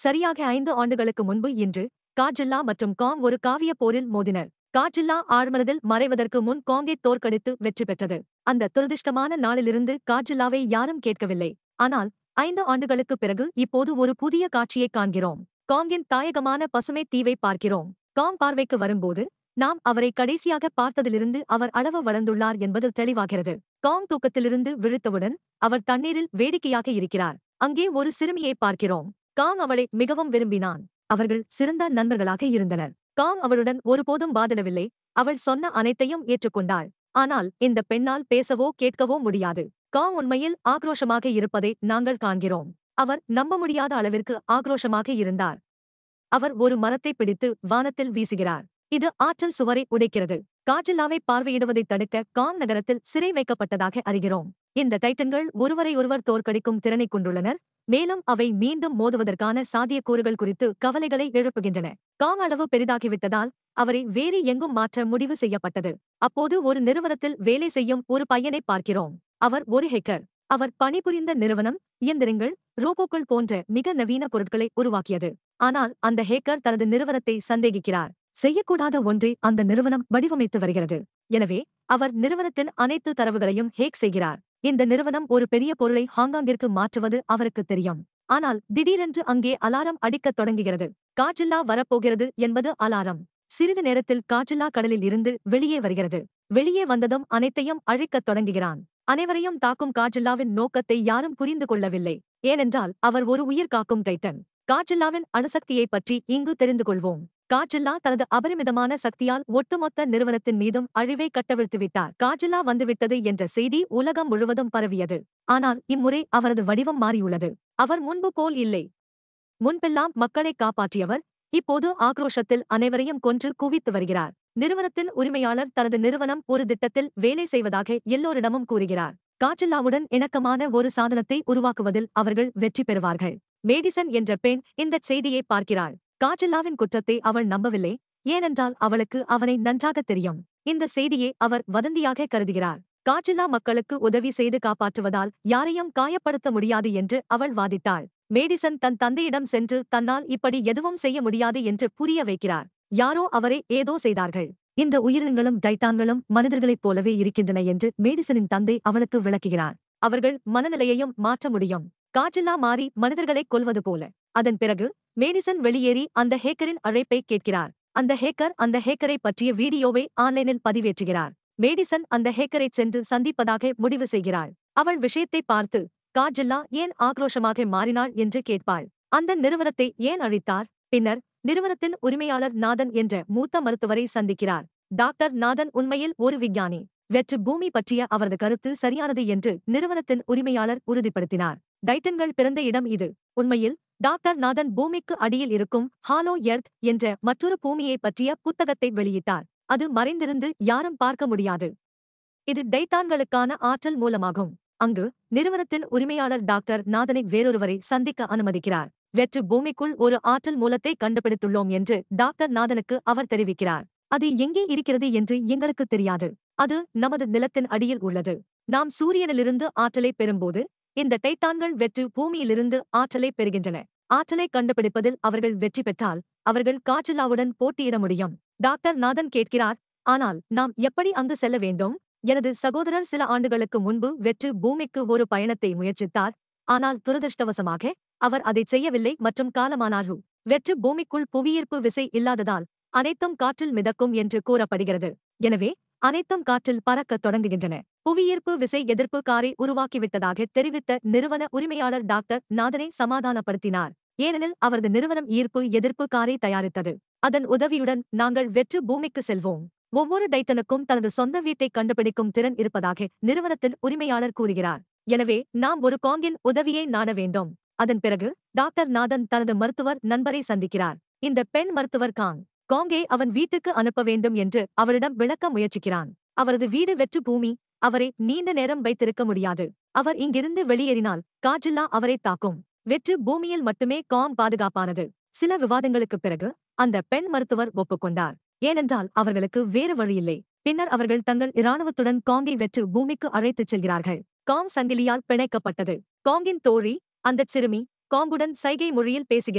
சரியாக 5 ஆண்டுகளுக்கு முன்பு இன்று காட்ஜில்லா மற்றும் காங் ஒரு காவிய போரில் மோதினர். காட்ஜில்லா ஆழ்மனதில் மறைவதற்கு முன் காங்கை தோற்கடித்து வெற்றி பெற்றது. அந்த துரதிர்ஷ்டமான நாளிலிருந்து காட்ஜில்லாவை யாரும் கேட்கவில்லை. ஆனால் 5 ஆண்டுகளுக்குப் பிறகு இப்போது ஒரு புதிய காட்சியைக் காண்கிறோம். காங்கின் தாயகமான பசுமை தீவை பார்க்கிறோம். காங் பார்வைக்கு வரும்போது நாம் அவரை கடைசியாக பார்த்ததிலிருந்து அவர் அளவு வளர்ந்துள்ளார் என்பது தெளிவாகிறது. காங் தூக்கத்திலிருந்து விழித்தவுடன் அவர் தண்ணீரில் வேடிக்கையாக இருக்கிறார். அங்கே ஒரு சிறுமியை பார்க்கிறோம். காங் அவளை மிகவும் விரும்பினான். அவர்கள் சிறந்த நண்பர்களாக இருந்தனர். காங் அவளுடன் ஒருபோதும் வாதிடவில்லை. அவள் சொன்ன அனைத்தையும் ஏற்றுக்கொண்டாள். ஆனால் இந்த பெண்ணால் பேசவோ கேட்கவோ முடியாது. காங் உண்மையில் ஆக்ரோஷமாக இருப்பதை நாங்கள் காண்கிறோம். அவர் நம்ப முடியாத அளவிற்கு ஆக்ரோஷமாக இருந்தார். அவர் ஒரு மரத்தை பிடித்து வானத்தில் வீசுகிறார். இது ஆற்றல் சுவரை உடைக்கிறது. காட்ஜில்லாவை பார்வையிடுவதைத் தடுக்க காங் நகரத்தில் சிறை வைக்கப்பட்டதாக அறிகிறோம். இந்த டைட்டன்கள் ஒருவரையொருவர் தோற்கடிக்கும் திறனைக் கொண்டுள்ளனர். மேலும் அவை மீண்டும் மோதுவதற்கான சாத்தியக்கூறுகள் குறித்து கவலைகளை எழுப்புகின்றன. காங் அளவு பெரிதாகிவிட்டதால் அவரை வேறு எங்கும் மாற்ற முடிவு செய்யப்பட்டது. அப்போது ஒரு நிறுவனத்தில் வேலை செய்யும் ஒரு பையனை பார்க்கிறோம். அவர் ஒரு ஹேக்கர். அவர் பணிபுரிந்த நிறுவனம் இயந்திரங்கள், ரோபோக்கள் போன்ற மிக நவீன பொருட்களை உருவாக்கியது. ஆனால் அந்த ஹேக்கர் தனது நிறுவனத்தை சந்தேகிக்கிறார். செய்யக்கூடாத ஒன்றை அந்த நிறுவனம் வடிவமைத்து வருகிறது. எனவே அவர் நிறுவனத்தின் அனைத்து தரவுகளையும் ஹேக் செய்கிறார். இந்த நிறுவனம் ஒரு பெரிய பொருளை ஹாங்காங்கிற்கு மாற்றுவது அவருக்கு தெரியும். ஆனால் திடீரென்று அங்கே அலாரம் அடிக்கத் தொடங்குகிறது. காட்ஜில்லா வரப்போகிறது என்பது அலாரம். சிறிது நேரத்தில் காட்ஜில்லா கடலில் இருந்து வெளியே வருகிறது. வெளியே வந்ததும் அனைத்தையும் அழிக்கத் தொடங்குகிறான். அனைவரையும் தாக்கும் காட்ஜில்லாவின் நோக்கத்தை யாரும் புரிந்து கொள்ளவில்லை. ஏனென்றால் அவர் ஒரு உயிர் காக்கும் டைட்டன். காட்ஜில்லாவின் அணுசக்தியைப் பற்றி இங்கு தெரிந்து கொள்வோம். காட்ஜில்லா தனது அபரிமிதமான சக்தியால் ஒட்டுமொத்த நிறுவனத்தின் மீதும் அழிவை கட்டவிழ்த்துவிட்டார். காட்ஜில்லா வந்துவிட்டது என்ற செய்தி உலகம் முழுவதும் பரவியது. ஆனால் இம்முறை அவரது வடிவம் மாறியுள்ளது. அவர் முன்பு போல் இல்லை. முன்பெல்லாம் மக்களை காப்பாற்றியவர் இப்போது ஆக்ரோஷத்தில் அனைவரையும் கொன்று குவித்து வருகிறார். நிறுவனத்தின் உரிமையாளர் தனது நிறுவனம் ஒரு திட்டத்தில் வேலை செய்வதாக எல்லோரிடமும் கூறுகிறார். காட்ஜில்லாவுடன் இணக்கமான ஒரு சாதனத்தை உருவாக்குவதில் அவர்கள் வெற்றி பெறுவார்கள். மேடிசன் என்ற பெண் இந்தச் செய்தியை பார்க்கிறாள். காட்ஜில்லாவின் குற்றத்தை அவள் நம்பவில்லை. ஏனென்றால் அவளுக்கு அவனை நன்றாகத் தெரியும். இந்த செய்தியை அவர் வதந்தியாக கருதுகிறார். காட்ஜில்லா மக்களுக்கு உதவி செய்து காப்பாற்றுவதால் யாரையும் காயப்படுத்த முடியாது என்று அவள் வாதிட்டாள். மேடிசன் தன் தந்தையிடம் சென்று தன்னால் இப்படி எதுவும் செய்ய முடியாது என்று புரிய வைக்கிறார். யாரோ அவரை ஏதோ செய்தார்கள். இந்த உயிரினங்களும் டைட்டான்களும் மனிதர்களைப் போலவே இருக்கின்றன என்று மேடிசனின் தந்தை அவளுக்கு விளக்குகிறார். அவர்கள் மனநிலையையும் மாற்ற முடியும். காட்ஜில்லா மாறி மனிதர்களைக் கொல்வது போல. அதன் பிறகு மேடிசன் வெளியேறி அந்த ஹேக்கரின் அழைப்பை கேட்கிறார். அந்த ஹேக்கரை பற்றிய வீடியோவை ஆன்லைனில் பதிவேற்றுகிறார். மேடிசன் அந்த ஹேக்கரைச் சென்று சந்திப்பதாக முடிவு செய்கிறாள். அவள் விஷயத்தை பார்த்து காட்ஜில்லா ஏன் ஆக்ரோஷமாக மாறினாள் என்று கேட்பாள். அந்த நிறுவனத்தை ஏன் அழித்தார்? பின்னர் நிறுவனத்தின் உரிமையாளர் நாதன் என்ற மூத்த மருத்துவரை சந்திக்கிறார். டாக்டர் நாதன் உண்மையில் ஒரு விஞ்ஞானி. வெற்று பூமி பற்றிய அவரது கருத்து சரியானது என்று நிறுவனத்தின் உரிமையாளர் உறுதிப்படுத்தினார். டைட்டன்கள் பிறந்த இடம் இது. உண்மையில் டாக்டர் நாதன் பூமிக்கு அடியில் இருக்கும் ஹாலோ எர்த் என்ற மற்றொரு பூமியைப் பற்றிய புத்தகத்தை வெளியிட்டார். அது மறைந்திருந்து யாரும் பார்க்க முடியாது. இது டைட்டான்களுக்கான ஆற்றல் மூலமாகும். அங்கு நிறுவனத்தின் உரிமையாளர் டாக்டர் நாதனை வேறொருவரை சந்திக்க அனுமதிக்கிறார். வெற்று பூமிக்குள் ஒரு ஆற்றல் மூலத்தை கண்டுபிடித்துள்ளோம் என்று டாக்டர் நாதனுக்கு அவர் தெரிவிக்கிறார். அது எங்கே இருக்கிறது என்று எங்களுக்கு தெரியாது. அது நமது நிலத்தின் அடியில் உள்ளது. நாம் சூரியனிலிருந்து ஆற்றலை பெறும்போது இந்த டைட்டான்கள் வெற்று பூமியிலிருந்து ஆற்றலை பெறுகின்றன. ஆற்றலை கண்டுபிடிப்பதில் அவர்கள் வெற்றி பெற்றால் அவர்கள் காட்ஜில்லாவுடன் போட்டியிட முடியும். டாக்டர் நாதன் கேட்கிறார், ஆனால் நாம் எப்படி அங்கு செல்ல வேண்டும்? எனது சகோதரர் சில ஆண்டுகளுக்கு முன்பு வெற்று பூமிக்கு ஒரு பயணத்தை முயற்சித்தார். ஆனால் துரதிர்ஷ்டவசமாக அவர் அதைச் செய்யவில்லை மற்றும் காலமானார். வெற்று பூமிக்குள் புவியீர்ப்பு விசை இல்லாததால் அனைத்தும் காற்றில் மிதக்கும் என்று கூறப்படுகிறது. எனவே அனைத்தும் காற்றில் பறக்கத் தொடங்குகின்றன. புவியீர்ப்பு விசை எதிர்ப்பு காரை உருவாக்கிவிட்டதாக தெரிவித்த நிறுவன உரிமையாளர் டாக்டர் நாதனை சமாதானப்படுத்தினார். ஏனெனில் அவரது நிறுவனம் ஈர்ப்பு எதிர்ப்பு காரை தயாரித்தது. அதன் உதவியுடன் நாங்கள் வெற்று பூமிக்கு செல்வோம். ஒவ்வொரு டைட்டனுக்கும் தனது சொந்த வீட்டை கண்டுபிடிக்கும் திறன் இருப்பதாக நிறுவனத்தின் உரிமையாளர் கூறுகிறார். எனவே நாம் ஒரு காங்கின் உதவியை நாட வேண்டும். அதன் பிறகு டாக்டர் நாதன் தனது மருத்துவர் நண்பரை சந்திக்கிறார். இந்த பெண் மருத்துவர் காங்கை அவன் வீட்டுக்கு அனுப்ப வேண்டும் என்று அவரிடம் விளக்க முயற்சிக்கிறான். அவரது வீடு வெற்று பூமி. அவரை நீண்ட நேரம் வைத்திருக்க முடியாது. அவர் இங்கிருந்து வெளியேறினால் காட்ஜில்லா அவரை தாக்கும். வெற்று பூமியில் மட்டுமே காங் பாதுகாப்பானது. சில விவாதங்களுக்குப் பிறகு அந்த பெண் மருத்துவர் ஒப்புக்கொண்டார். ஏனென்றால் அவர்களுக்கு வேறு வழியில்லை. பின்னர் அவர்கள் தங்கள் இராணுவத்துடன் காங்கை வெற்று பூமிக்கு அழைத்துச் செல்கிறார்கள். காங் சங்கிலியால் பிணைக்கப்பட்டது. காங்கின் தோழி அந்தச் சிறுமி காங்குடன் சைகை மொழியில் பேசுகிறாள்.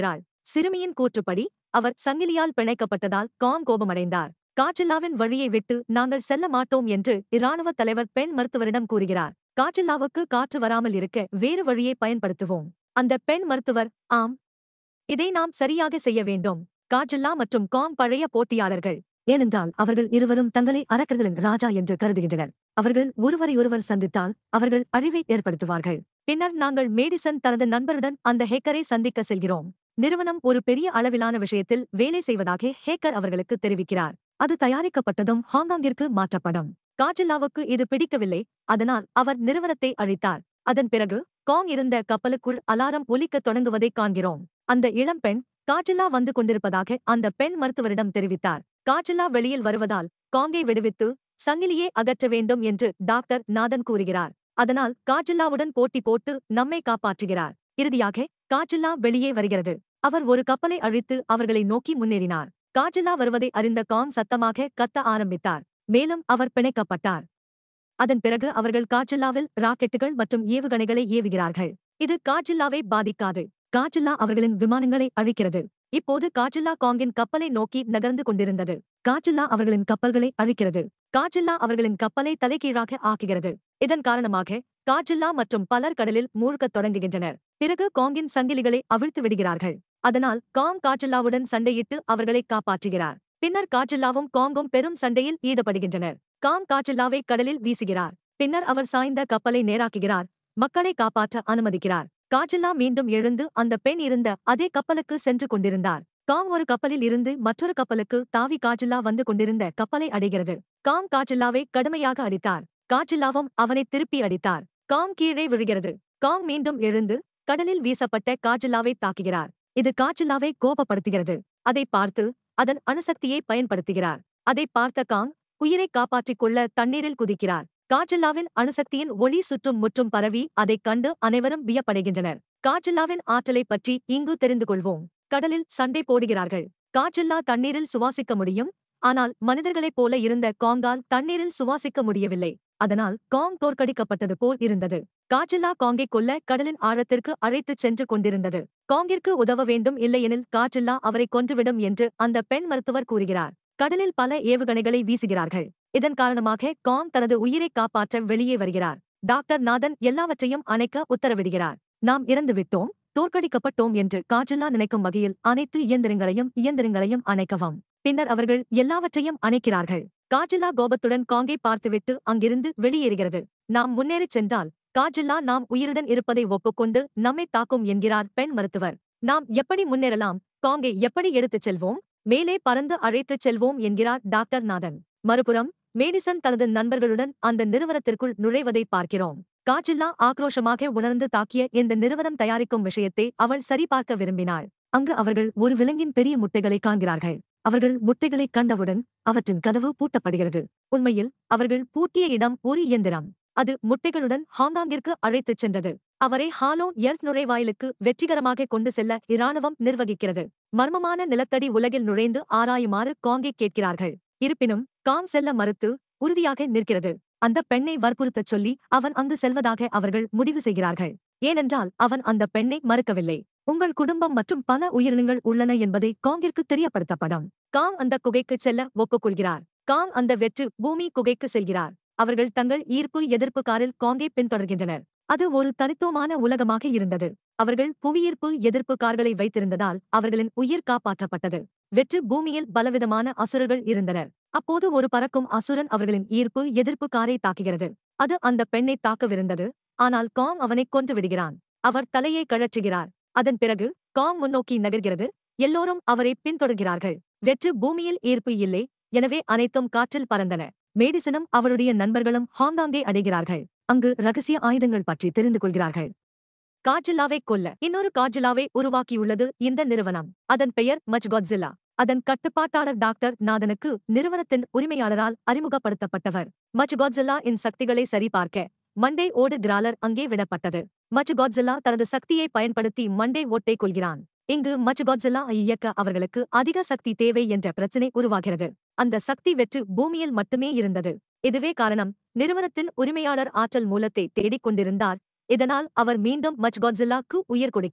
சிறுமியின் கூற்றுப்படி அவர் சங்கிலியால் பிணைக்கப்பட்டதால் காங் கோபமடைந்தார். காட்ஜில்லாவின் வழியை விட்டு நாங்கள் செல்ல மாட்டோம் என்று இராணுவ தலைவர் பெண் மருத்துவரிடம் கூறுகிறார். காட்ஜில்லாவுக்கு காற்று வராமல் இருக்க வேறு வழியை பயன்படுத்துவோம். அந்த பெண் மருத்துவர், ஆம், இதை நாம் சரியாக செய்ய வேண்டும். காட்ஜில்லா மற்றும் காங் பழைய போட்டியாளர்கள். ஏனென்றால் அவர்கள் இருவரும் தங்களை அரக்கர்களின் ராஜா என்று கருதுகின்றனர். அவர்கள் ஒருவரையொருவர் சந்தித்தால் அவர்கள் அழிவை ஏற்படுத்துவார்கள். பின்னர் நாங்கள் மேடிசன் தனது நண்பருடன் அந்த ஹேக்கரை சந்திக்க செல்கிறோம். நிறுவனம் ஒரு பெரிய அளவிலான விஷயத்தில் வேலை செய்வதாக ஹேக்கர் அவர்களுக்கு தெரிவிக்கிறார். அது தயாரிக்கப்பட்டதும் ஹாங்காங்கிற்கு மாற்றப்படும். காட்ஜில்லாவுக்கு இது பிடிக்கவில்லை, அதனால் அவர் நிறுவனத்தை அழித்தார். அதன் பிறகு காங் இருந்த கப்பலுக்குள் அலாரம் ஒலிக்கத் தொடங்குவதைக் காண்கிறோம். அந்த இளம்பெண் காட்ஜில்லா வந்து கொண்டிருப்பதாக அந்த பெண் மருத்துவரிடம் தெரிவித்தார். காட்ஜில்லா வெளியில் வருவதால் காங்கை விடுவித்து சங்கிலியே அகற்ற வேண்டும் என்று டாக்டர் நாதன் கூறுகிறார். அதனால் காட்ஜில்லாவுடன் போட்டி போட்டு நம்மை காப்பாற்றுகிறார். இறுதியாக காட்ஜில்லா வெளியே வருகிறது. அவர் ஒரு கப்பலை அழித்து அவர்களை நோக்கி முன்னேறினார். காட்ஜில்லா வருவதை அறிந்த காங் சத்தமாக கத்த ஆரம்பித்தார். மேலும் அவர் பிணைக்கப்பட்டார். அதன் பிறகு அவர்கள் காட்ஜில்லாவில் ராக்கெட்டுகள் மற்றும் ஏவுகணைகளை ஏவுகிறார்கள். இது காட்ஜில்லாவை பாதிக்காது. காட்ஜில்லா அவர்களின் விமானங்களை அழிக்கிறது. இப்போது காட்ஜில்லா காங்கின் கப்பலை நோக்கி நகர்ந்து கொண்டிருந்தது. காட்ஜில்லா அவர்களின் கப்பல்களை அழிக்கிறது. காட்ஜில்லா அவர்களின் கப்பலை தலைகீழாக ஆக்குகிறது. இதன் காரணமாக காட்ஜில்லா மற்றும் பலர் கடலில் மூழ்கத் தொடங்குகின்றனர். பிறகு காங்கின் சங்கிலிகளை அவிழ்த்து விடுகிறார்கள். அதனால் காங் காட்ஜில்லாவுடன் சண்டையிட்டு அவர்களை காப்பாற்றுகிறார். பின்னர் காட்ஜில்லாவும் காங்கும் பெரும் சண்டையில் ஈடுபடுகின்றனர். காங் காட்ஜில்லாவை கடலில் வீசுகிறார். பின்னர் அவர் சாய்ந்த கப்பலை நேராக்குகிறார். மக்களை காப்பாற்ற அனுமதிக்கிறார். காட்ஜில்லா மீண்டும் எழுந்து அந்த பெண் இருந்த அதே கப்பலுக்கு சென்று கொண்டிருந்தார். காங் ஒரு கப்பலில் இருந்து மற்றொரு கப்பலுக்கு தாவி காட்ஜில்லா வந்து கொண்டிருந்த கப்பலை அடைகிறது. காங் காட்ஜில்லாவை கடுமையாக அடித்தார். காட்ஜில்லாவும் அவனை திருப்பி அடித்தார். காங் கீழே விழுகிறது. காங் மீண்டும் எழுந்து கடலில் வீசப்பட்ட காட்ஜில்லாவை தாக்குகிறார். இது காட்ஜில்லாவை கோபப்படுத்துகிறது. அதை பார்த்து அதன் அணுசக்தியை பயன்படுத்துகிறார். அதை பார்த்த காங் உயிரை காப்பாற்றிக் கொள்ள தண்ணீரில் குதிக்கிறார். காட்ஜில்லாவின் அணுசக்தியின் ஒளி சுற்றும் முற்றும் பரவி அதைக் கண்டு அனைவரும் வியப்படைகின்றனர். காட்ஜில்லாவின் ஆற்றலை பற்றி இங்கு தெரிந்து கொள்வோம். கடலில் சண்டை போடுகிறார்கள். காட்ஜில்லா தண்ணீரில் சுவாசிக்க முடியும். ஆனால் மனிதர்களைப் போல இருந்த காங்கால் தண்ணீரில் சுவாசிக்க முடியவில்லை. அதனால் காங் தோற்கடிக்கப்பட்டது போல் இருந்தது. காட்ஜில்லா காங்கை கொல்ல கடலின் ஆழத்திற்கு அழைத்துச் சென்று கொண்டிருந்தது. காங்கிற்கு உதவ வேண்டும், இல்லையெனில் காட்ஜில்லா அவரை கொன்றுவிடும் என்று அந்த பெண் மருத்துவர் கூறுகிறார். கடலில் பல ஏவுகணைகளை வீசுகிறார்கள். இதன் காரணமாக காங் தனது உயிரை காப்பாற்ற வெளியே வருகிறார். டாக்டர் நாதன் எல்லாவற்றையும் அணைக்க உத்தரவிடுகிறார். நாம் இறந்துவிட்டோம், தோற்கடிக்கப்பட்டோம் என்று காட்ஜில்லா நினைக்கும் வகையில் அனைத்து இயந்திரங்களையும் அணைக்கவும். பின்னர் அவர்கள் எல்லாவற்றையும் அணைக்கிறார்கள். காட்ஜில்லா கோபத்துடன் காங்கை பார்த்துவிட்டு அங்கிருந்து வெளியேறுகிறது. நாம் முன்னேறிச் சென்றால் காட்ஜில்லா நாம் உயிருடன் இருப்பதை ஒப்புக்கொண்டு நம்மை தாக்கும் என்கிறார் பெண் மருத்துவர். நாம் எப்படி முன்னேறலாம்? காங்கை எப்படி எடுத்துச் செல்வோம்? மேலே பறந்து அழைத்துச் செல்வோம் என்கிறார் டாக்டர் நாதன். மறுபுறம் மேடிசன் தனது நண்பர்களுடன் அந்த நிறுவனத்திற்குள் நுழைவதை பார்க்கிறோம். காட்ஜில்லா ஆக்ரோஷமாக உணர்ந்து தாக்கிய இந்த நிறுவனம் தயாரிக்கும் விஷயத்தை அவள் சரிபார்க்க விரும்பினாள். அங்கு அவர்கள் ஒரு விலங்கின் பெரிய முட்டைகளை காண்கிறார்கள். அவர்கள் முட்டைகளை கண்டவுடன் அவற்றின் கதவு பூட்டப்படுகிறது. உண்மையில் அவர்கள் பூட்டிய இடம் ஒரு இயந்திரம். அது முட்டைகளுடன் ஹாங்காங்கிற்கு அழைத்துச் சென்றது. அவரை ஹாலோ எர்த் நுழைவாயிலுக்கு வெற்றிகரமாக கொண்டு செல்ல இராணுவம் நிர்வகிக்கிறது. மர்மமான நிலத்தடி உலகில் நுழைந்து ஆராயுமாறு காங்கை கேட்கிறார்கள். இருப்பினும் காங் செல்ல மறுத்து உறுதியாக நிற்கிறது. அந்த பெண்ணை வற்புறுத்தச் சொல்லி அவன் அங்கு செல்வதாக அவர்கள் முடிவு செய்கிறார்கள். ஏனென்றால் அவன் அந்த பெண்ணை மறுக்கவில்லை. உங்கள் குடும்பம் மற்றும் பல உயிரினங்கள் உள்ளன என்பதை காங்கிற்கு தெரியப்படுத்தப்படும். காங் அந்த குகைக்குச் செல்ல ஒப்புக்கொள்கிறார். காங் அந்த வெற்று பூமி குகைக்கு செல்கிறார். அவர்கள் தங்கள் ஈர்ப்பு எதிர்ப்பு காரில் காங்கை பின்தொடர்கின்றனர். அது ஒரு தனித்துவமான உலகமாக இருந்தது. அவர்கள் புவியீர்ப்பு எதிர்ப்பு கார்களை வைத்திருந்ததால் அவர்களின் உயிர் காப்பாற்றப்பட்டது. வெற்று பூமியில் பலவிதமான அசுரர்கள் இருந்தனர். அப்போது ஒரு பறக்கும் அசுரன் அவர்களின் ஈர்ப்பு எதிர்ப்பு காரை தாக்குகிறது. அது அந்த பெண்ணை தாக்கவிருந்தது. ஆனால் காங் அவனை கொன்று விடுகிறான். அவர் தலையை கழற்றுகிறார். அதன் பிறகு காங் முன்னோக்கி நகர்கிறது. எல்லோரும் அவரை பின்தொடர்கிறார்கள். வெற்று பூமியில் ஈர்ப்பு இல்லை, எனவே அனைத்தும் காற்றில் பறந்தன. மேடிசனும் அவருடைய நண்பர்களும் ஹாங்காங்கை அடைகிறார்கள். அங்கு ரகசிய ஆயுதங்கள் பற்றி தெரிந்து கொள்கிறார்கள். காட்ஜில்லாவை கொல்ல இன்னொரு காட்ஜில்லாவை உருவாக்கியுள்ளது இந்த நிறுவனம். அதன் பெயர் Godzilla. அதன் கட்டுப்பாட்டாளர் டாக்டர் நாதனுக்கு நிறுவனத்தின் உரிமையாளரால் அறிமுகப்படுத்தப்பட்டவர். Godzilla இன் சக்திகளை சரிபார்க்க மண்டே ஓடு கிராலர் அங்கே விடப்பட்டது. Godzilla தனது சக்தியை பயன்படுத்தி மண்டே ஓட்டை கொள்கிறான். இங்கு Godzilla இயக்க அவர்களுக்கு அதிக சக்தி தேவை என்ற பிரச்சினை உருவாகிறது. அந்த சக்தி வெற்று பூமியில் மட்டுமே இருந்தது. இதுவே காரணம். நிறுவனத்தின் உரிமையாளர் ஆற்றல் மூலத்தை தேடிக் கொண்டிருந்தார். இதனால் அவர் மீண்டும் Godzillaக்கு உயிர் கொடுக்கிறார்.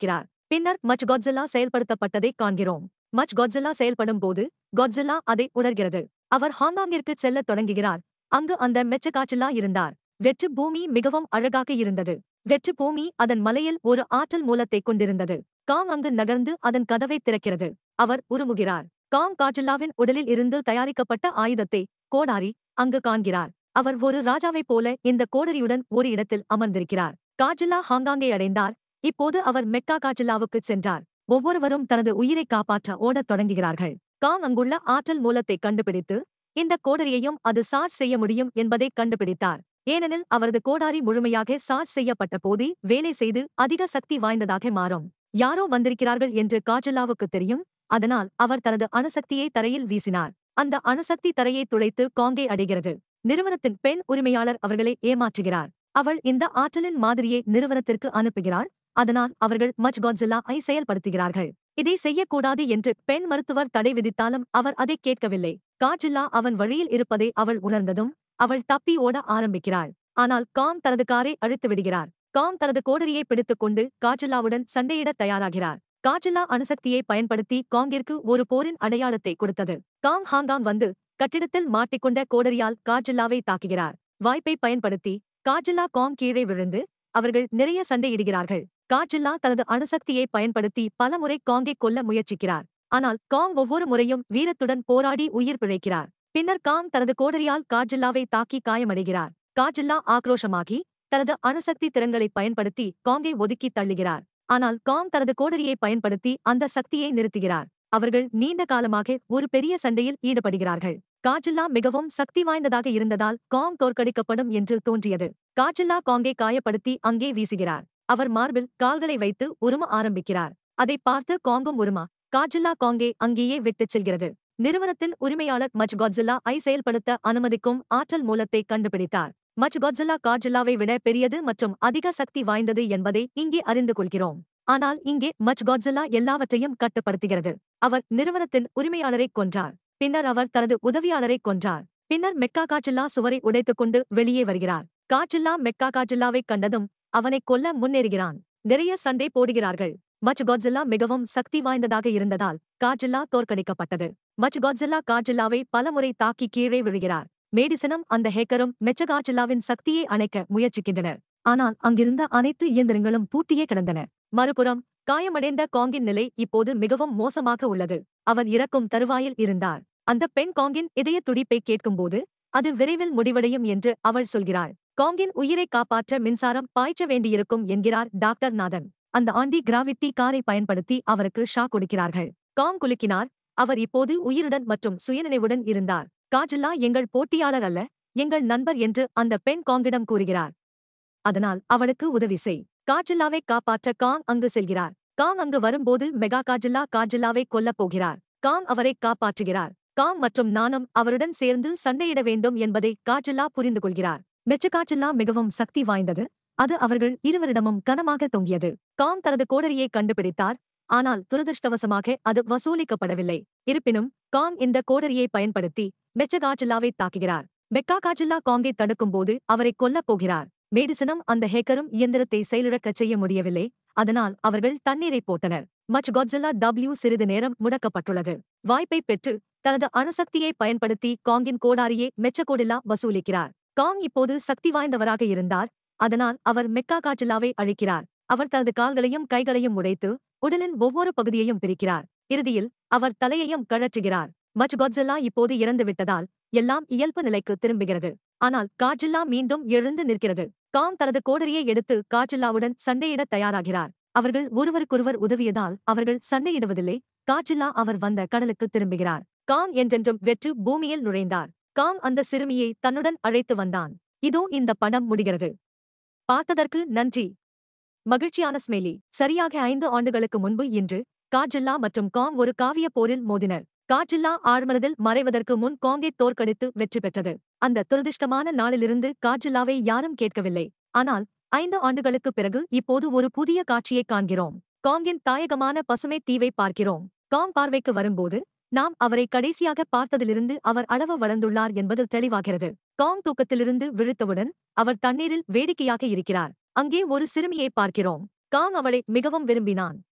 பின்னர் Godzilla செயல்படுத்தப்பட்டதை காண்கிறோம். Godzilla செயல்படும் போது Godzilla அதை உணர்கிறது. அவர் ஹாங்காங்கிற்கு செல்லத் தொடங்குகிறார். அங்கு அந்த Kāṭjillā இருந்தார். வெற்று பூமி மிகவும் அழகாக இருந்தது. வெற்று பூமி அதன் மலையில் ஒரு ஆற்றல் மூலத்தைக் கொண்டிருந்தது. காங் அங்கு நகர்ந்து அதன் கதவை திறக்கிறது. அவர் உருமுகிறார். காங் Kāṭjillāவின் உடலில் இருந்து தயாரிக்கப்பட்ட ஆயுதத்தை, கோடாரி, அங்கு காண்கிறார். அவர் ஒரு ராஜாவைப் போல இந்த கோடரியுடன் ஒரு இடத்தில் அமர்ந்திருக்கிறார். Kāṭjillā ஹாங்காங்கை அடைந்தார். இப்போது அவர் Kāṭjillāவுக்குச் சென்றார். ஒவ்வொருவரும் தனது உயிரை காப்பாற்ற ஓடத் தொடங்குகிறார்கள். காங் அங்குள்ள ஆற்றல் மூலத்தை கண்டுபிடித்து இந்த கோடரியையும் அது சார்ஜ் செய்ய முடியும் என்பதை கண்டுபிடித்தார். ஏனெனில் அவரது கோடாரி முழுமையாக சார்ஜ் செய்யப்பட்ட போதே வேலை செய்து அதிக சக்தி வாய்ந்ததாக மாறும். யாரோ வந்திருக்கிறார்கள் என்று Kāṭjillāவுக்கு தெரியும். அதனால் அவர் தனது அணுசக்தியை தரையில் வீசினார். அந்த அணுசக்தி தரையை துளைத்து காங்கை அடைகிறது. நிறுவனத்தின் பெண் உரிமையாளர் அவர்களை ஏமாற்றுகிறார். அவள் இந்த ஆற்றலின் மாதிரியை நிறுவனத்திற்கு அனுப்புகிறாள். அதனால் அவர்கள் Godzilla-ஐ செயல்படுத்துகிறார்கள். இதை செய்யக்கூடாது என்று பெண் மருத்துவர் தடை விதித்தாலும் அவர் அதை கேட்கவில்லை. Kāṭjillā அவன் வழியில் இருப்பதை அவள் உணர்ந்ததும் அவள் தப்பி ஓட ஆரம்பிக்கிறாள். ஆனால் காங் தனது காரை அழித்து விடுகிறார். காங் தனது கோடரியை பிடித்துக்கொண்டு Kāṭjillāவுடன் சண்டையிட தயாராகிறார். Kāṭjillā அணுசக்தியை பயன்படுத்தி காங்கிற்கு ஒரு போரின் அடையாளத்தை கொடுத்தது. காங் ஹாங்காங் வந்து கட்டிடத்தில் மாட்டிக்கொண்ட கோடரியால் Kāṭjillāவை தாக்குகிறார். வாய்ப்பை பயன்படுத்தி Kāṭjillā காங் கீழே விழுந்து அவர்கள் நிறைய சண்டையிடுகிறார்கள். Kāṭjillā தனது அணுசக்தியை பயன்படுத்தி பலமுறை காங்கை கொல்ல முயற்சிக்கிறார். ஆனால் காங் ஒவ்வொரு முறையும் வீரத்துடன் போராடி உயிர் பிழைக்கிறார். பின்னர் காங் தனது கோடரியால் Kāṭjillāவை தாக்கி காயமடைகிறார். Kāṭjillā ஆக்ரோஷமாகி தனது அணுசக்தி திறன்களை பயன்படுத்தி காங்கை ஒதுக்கி தள்ளுகிறார். ஆனால் காங் தனது கோடரியை பயன்படுத்தி அந்த சக்தியை நிறுத்துகிறார். அவர்கள் நீண்ட காலமாக ஒரு பெரிய சண்டையில் ஈடுபடுகிறார்கள். Kāṭjillā மிகவும் சக்தி வாய்ந்ததாக இருந்ததால் காங் தோற்கடிக்கப்படும் என்று தோன்றியது. Kāṭjillā காங்கை காயப்படுத்தி அங்கே வீசுகிறார். அவர் மார்பில் கால்களை வைத்து உரும ஆரம்பிக்கிறார். அதை பார்த்து காங்கும் உருமா. Kāṭjillā காங்கை அங்கேயே விட்டுச் செல்கிறது. நிறுவனத்தின் உரிமையாளர் Godzilla-ஐ செயல்படுத்த அனுமதிக்கும் ஆற்றல் மூலத்தை கண்டுபிடித்தார். Godzilla Kāṭjillāவை விட பெரியது மற்றும் அதிக சக்தி வாய்ந்தது என்பதை இங்கே அறிந்து கொள்கிறோம். ஆனால் இங்கே Godzilla எல்லாவற்றையும் கட்டுப்படுத்துகிறது. அவர் நிறுவனத்தின் உரிமையாளரைக் கொன்றார். பின்னர் அவர் தனது உதவியாளரைக் கொன்றார். பின்னர் Kāṭjillā சுவரை உடைத்துக்கொண்டு வெளியே வருகிறார். Kāṭjillā Kāṭjillāவைக் கண்டதும் அவனைக் கொல்ல முன்னேறுகிறான். நிறைய சண்டை போடுகிறார்கள். Godzilla மிகவும் சக்தி வாய்ந்ததாக இருந்ததால் Kāṭjillā தோற்கடிக்கப்பட்டது. Godzilla Kāṭjillāவை பலமுறை தாக்கி கீழே விழுகிறார். மேடிசனும் அந்த ஹேக்கரும் Kāṭjillāவின் சக்தியை அணைக்க முயற்சிக்கின்றனர். ஆனால் அங்கிருந்த அனைத்து இயந்திரங்களும் பூட்டியே கிடந்தன. மறுபுறம் காயமடைந்த காங்கின் நிலை இப்போது மிகவும் மோசமாக உள்ளது. அவர் இறக்கும் தருவாயில் இருந்தார். அந்த பெண் காங்கின் இதய துடிப்பை கேட்கும்போது அது விரைவில் முடிவடையும் என்று அவள் சொல்கிறாள். காங்கின் உயிரை காப்பாற்ற மின்சாரம் பாய்ச்ச வேண்டியிருக்கும் என்கிறார் டாக்டர் நாதன். அந்த ஆண்டி கிராவிட்டி காரை பயன்படுத்தி அவருக்கு ஷாக் கொடுக்கிறார்கள். காங் குலுக்கினார். அவர் இப்போது உயிருடன் மற்றும் சுயநினைவுடன் இருந்தார். Kāṭjillā எங்கள் போட்டியாளர் அல்ல, எங்கள் நண்பர் என்று அந்த பெண் காங்கிடம் கூறுகிறார். அதனால் அவளுக்கு உதவி செய். Kāṭjillāவை காப்பாற்ற காங் அங்கு செல்கிறார். காங் அங்கு வரும்போது Kāṭjillāவை கொல்லப் போகிறார். காங் அவரை காப்பாற்றுகிறார். காங் மற்றும் நானும் அவருடன் சேர்ந்து சண்டையிட வேண்டும் என்பதை Kāṭjillā புரிந்து கொள்கிறார். Kāṭjillā மிகவும் சக்தி வாய்ந்தது. அது அவர்கள் இருவரிடமும் கனமாக தொங்கியது. காங் தனது கோடரியை கண்டுபிடித்தார். ஆனால் துரதிர்ஷ்டவசமாக அது வசூலிக்கப்படவில்லை. இருப்பினும் காங் இந்த கோடரியை பயன்படுத்தி Kāṭjillāவை தாக்குகிறார். Kāṭjillā காங்கை தடுக்கும்போது அவரை கொல்லப் போகிறார். மேடிசனும் அந்த ஹேக்கரும் இயந்திரத்தை செயலிழக்கச் செய்ய முடியவில்லை. அதனால் அவர்கள் தண்ணீரை போட்டனர். Godzilla சிறிது நேரம் முடக்கப்பட்டுள்ளது. வாய்ப்பை பெற்று தனது அணுசக்தியை பயன்படுத்தி காங்கின் கோடாரியை Kāṭjillā வசூலிக்கிறார். காங் இப்போது சக்தி வாய்ந்தவராக இருந்தார். அதனால் அவர் Kāṭjillāவை அழிக்கிறார். அவர் தனது கால்களையும் கைகளையும் உடைத்து உடலின் ஒவ்வொரு பகுதியையும் பிரிக்கிறார். இறுதியில் அவர் தலையையும் கழற்றுகிறார். Godzilla இப்போது இறந்துவிட்டதால் எல்லாம் இயல்பு நிலைக்கு திரும்புகிறது. ஆனால் Kāṭjillā மீண்டும் எழுந்து நிற்கிறது. காங் தனது கோடரியை எடுத்து Kāṭjillāவுடன் சண்டையிட தயாராகிறார். அவர்கள் ஒருவருக்கொருவர் உதவியதால் அவர்கள் சண்டையிடுவதில்லை. Kāṭjillā அவர் வந்த கடலுக்கு திரும்புகிறார். காங் என்றென்றும் வெற்று பூமியில் நுழைந்தார். காங் அந்த சிறுமியை தன்னுடன் அழைத்து வந்தான். இதோ இந்த படம் முடிகிறது. பார்த்ததற்கு நன்றி. மகிழ்ச்சியான ஸ்மெலி. சரியாக 5 ஆண்டுகளுக்கு முன்பு இன்று Kāṭjillā மற்றும் காங் ஒரு காவிய போரில் மோதினர். Kāṭjillā ஆழ்மனதில் மறைவதற்கு முன் காங்கை தோற்கடித்து வெற்றி பெற்றது. அந்த துரதிர்ஷ்டமான நாளிலிருந்து Kāṭjillāவை யாரும் கேட்கவில்லை. ஆனால் 5 ஆண்டுகளுக்குப் பிறகு இப்போது ஒரு புதிய காட்சியைக் காண்கிறோம். காங்கின் தாயகமான பசுமை தீவை பார்க்கிறோம். காங் பார்வைக்கு வரும்போது நாம் அவரை கடைசியாக பார்த்ததிலிருந்து அவர் அளவு வளர்ந்துள்ளார் என்பது தெளிவாகிறது. காங் தூக்கத்திலிருந்து விழித்தவுடன் அவர் தண்ணீரில் வேடிக்கையாக இருக்கிறார். அங்கே ஒரு சிறுமியை பார்க்கிறோம். காங் அவளை மிகவும் விரும்பினான்.